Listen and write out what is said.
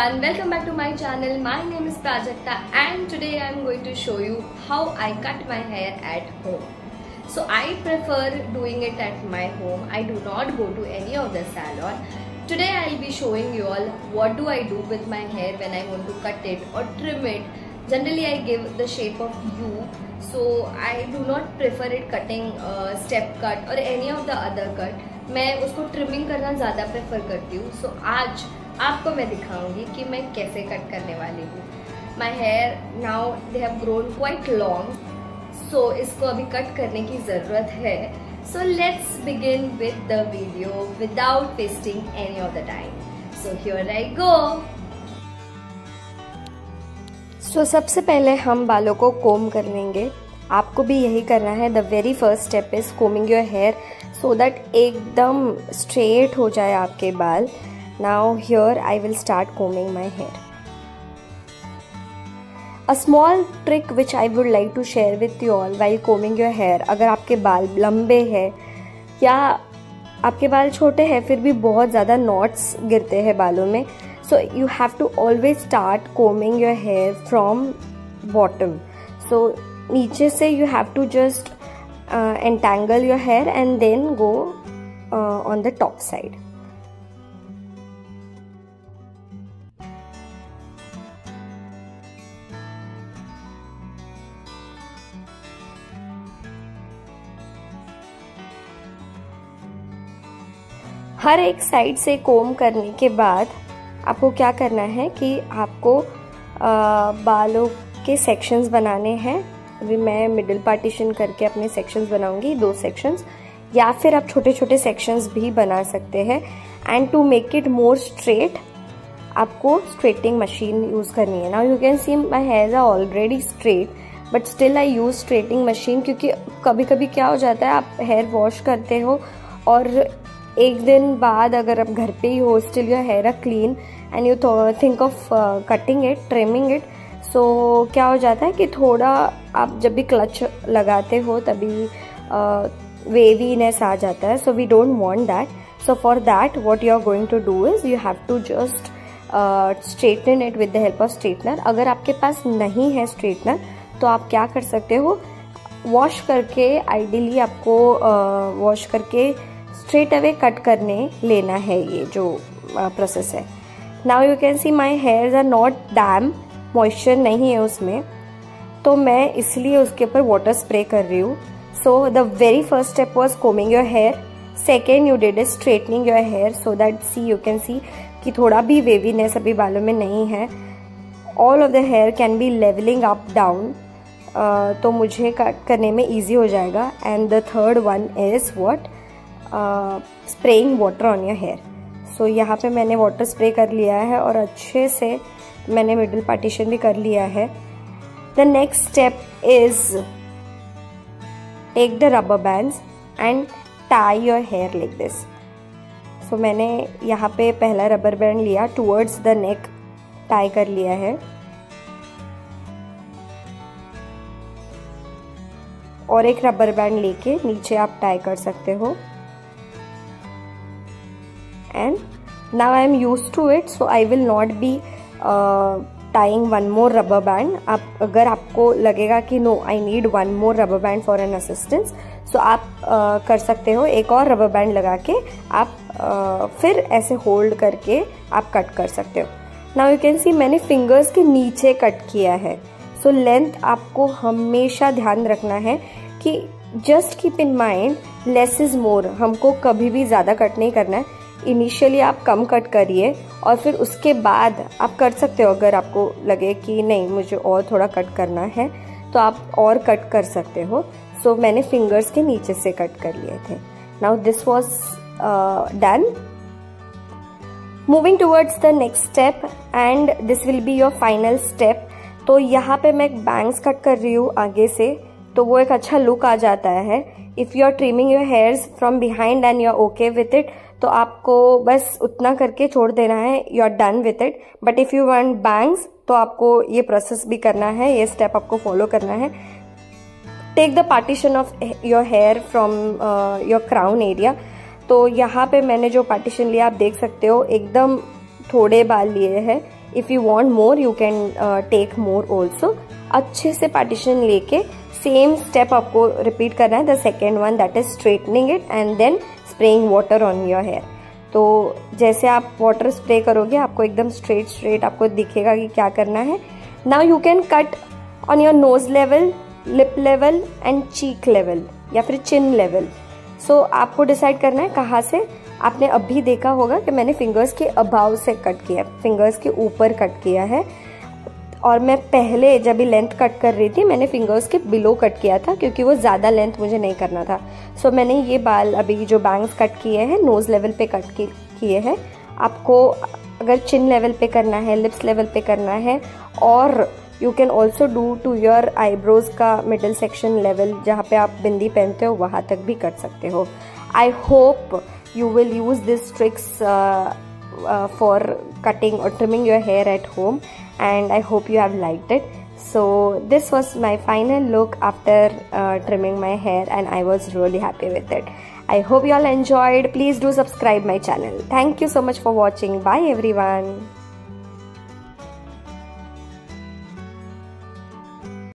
everyone, welcome back to my channel. My name is Prajakta and today I am going to show you how I cut my hair at home. So I prefer doing it at my home. I do not go to any of the salon. Today I will be showing you all what do I do with my hair when I want to cut it or trim it. Generally I give the shape of U. So I do not prefer it cutting step cut or any of the other cut. मैं उसको trimming करना ज़्यादा prefer करती हूँ. सो आज आपको मैं दिखाऊंगी कि मैं कैसे कट करने वाली हूँ. My hair now they have grown quite long, so इसको अभी कट करने की ज़रूरत है. So let's begin with the video without wasting any of the time. So here I go. So सबसे पहले हम बालों को कोम कर लेंगे. आपको भी यही करना है. The very first step is combing your hair so that एकदम स्ट्रेट हो जाए आपके बाल. Now here I will start combing my hair. A small trick which I would like to share with you all while combing your hair. अगर आपके बाल लंबे हैं या आपके बाल छोटे हैं फिर भी बहुत ज़्यादा नॉट्स गिरते हैं बालों में, so you have to always start combing your hair from bottom. So नीचे से you have to just entangle your hair and then go on the top side. हर एक साइड से कोम करने के बाद आपको क्या करना है कि आपको बालों के सेक्शंस बनाने हैं. अभी मैं मिडिल पार्टीशन करके अपने सेक्शंस बनाऊंगी, 2 सेक्शंस, या फिर आप छोटे छोटे सेक्शंस भी बना सकते हैं. And to make it more straight आपको स्ट्रेटिंग मशीन यूज़ करनी है. Now you can see my hairs are already straight but still I use straightening machine, क्योंकि कभी कभी क्या हो जाता है आप हेयर वॉश करते हो और एक दिन बाद अगर आप घर पे ही हो, still your hair are clean and you think of cutting it, trimming it. So क्या हो जाता है कि थोड़ा आप जब भी क्लच लगाते हो तभी वेवीनेस आ जाता है. So we don't want that. So for that what you are going to do is you have to just straighten it with the help of straightener. अगर आपके पास नहीं है स्ट्रेटनर तो आप क्या कर सकते हो, वॉश करके, आइडियली आपको वॉश करके स्ट्रेट अवे कट करने लेना है. ये जो प्रोसेस है. Now you can see my hairs are not damp, moisture नहीं है उसमें, तो मैं इसलिए उसके ऊपर वाटर स्प्रे कर रही हूँ. So the very first step was combing your hair. Second you did is straightening your hair so that see you can see कि थोड़ा भी वेवीनेस अभी बालों में नहीं है. All of the hair can be leveling up down, तो मुझे कट करने में ईजी हो जाएगा. And the third one is what, spraying water on your hair. So यहाँ पे मैंने वाटर स्प्रे कर लिया है और अच्छे से मैंने मिडिल पार्टीशन भी कर लिया है. The next step is take the rubber bands and tie your hair like this. So मैंने यहाँ पे पहला रबर बैंड लिया, टुवर्ड्स द नेक टाई कर लिया है. और एक रबर बैंड लेके नीचे आप टाई कर सकते हो. And now I am used to it, so I will not be tying one more rubber band. अगर आपको लगेगा कि no I need one more rubber band for an assistance, so आप कर सकते हो. एक और रबर बैंड लगा के आप फिर ऐसे होल्ड करके आप कट कर सकते हो. Now you can see मैंने फिंगर्स के नीचे कट किया है. So लेंथ आपको हमेशा ध्यान रखना है कि just keep in mind less is more. हमको कभी भी ज़्यादा कट नहीं करना है. इनिशियली आप कम कट करिए और फिर उसके बाद आप कर सकते हो. अगर आपको लगे कि नहीं मुझे और थोड़ा कट करना है तो आप और कट कर सकते हो. सो मैंने फिंगर्स के नीचे से कट कर लिए थे. Now this was done. Moving towards the next step and this will be your final step. तो यहाँ पे मैं बैंग्स कट कर रही हूँ आगे से, तो वो एक अच्छा लुक आ जाता है. If you are trimming your hairs from behind and you are okay with it, तो आपको बस उतना करके छोड़ देना है. You are done with it. But if you want bangs तो आपको ये प्रोसेस भी करना है, ये स्टेप आपको फॉलो करना है. Take the partition of your hair from your crown area. तो यहाँ पे मैंने जो पार्टीशन लिया आप देख सकते हो, एकदम थोड़े बाल लिए हैं. If you want more you can take more also. अच्छे से पार्टीशन लेके सेम स्टेप आपको रिपीट करना है, the second one that is straightening it and then spraying water on your hair. तो जैसे आप वाटर स्प्रे करोगे आपको एकदम स्ट्रेट आपको दिखेगा कि क्या करना है। Now you can cut on your nose level, lip level and cheek level या फिर चिन लेवल। सो आपको डिसाइड करना है कहाँ से। आपने अभी देखा होगा कि मैंने फिंगर्स के अबाव से कट किया, फिंगर्स के ऊपर कट किया है, और मैं पहले जब भी लेंथ कट कर रही थी मैंने फिंगर्स के बिलो कट किया था क्योंकि वो ज़्यादा लेंथ मुझे नहीं करना था। सो मैंने ये बाल अभी जो बैंग्स कट किए हैं नोज़ लेवल पे कट किए हैं। आपको अगर चिन लेवल पे करना है, लिप्स लेवल पे करना है, और you can also do to your eyebrows का मिडल सेक्शन लेवल जहाँ पे आप बिंदी पहनते हो वहाँ तक भी कर सकते हो। I hope you will use these tricks for cutting or trimming your hair at home, and I hope you have liked it. So this was my final look after trimming my hair, and I was really happy with it. I hope you all enjoyed. Please do subscribe my channel. Thank you so much for watching. Bye everyone.